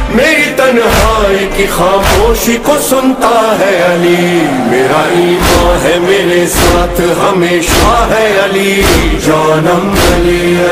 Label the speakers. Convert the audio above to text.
Speaker 1: मेरी तन्हाई की खामोशी को सुनता है अली। मेरा ईमान है मेरे साथ हमेशा है अली, जानम अली।